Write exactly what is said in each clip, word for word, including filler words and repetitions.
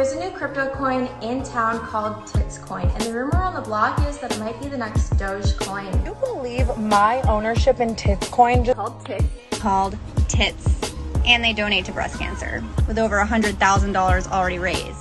There's a new crypto coin in town called Tits coin, and the rumor on the blog is that it might be the next Doge coin. Can you believe my ownership in Tits coin just called Tits? Called Tits. And they donate to breast cancer with over one hundred thousand dollars already raised.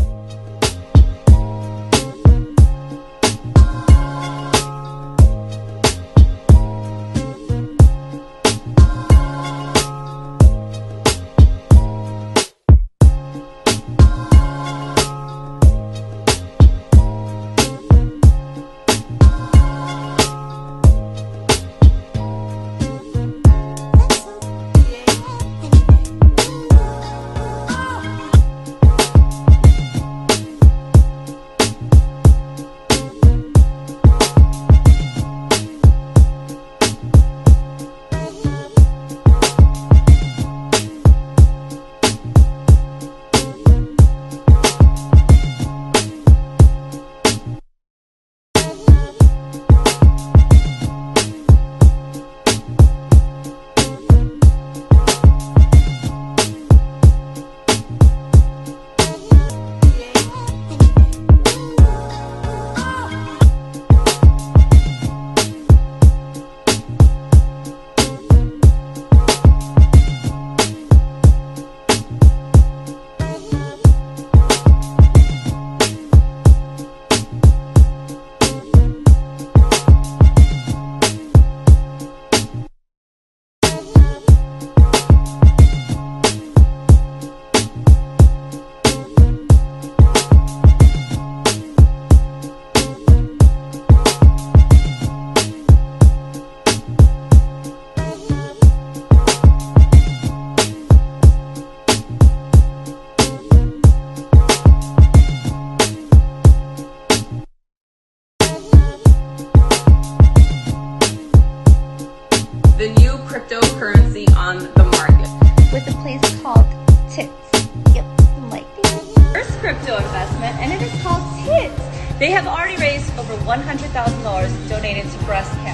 The new cryptocurrency on the market. With a place called Tits. Yep, like it. First crypto investment, and it is called Tits. They have already raised over one hundred thousand dollars donated to breast cancer.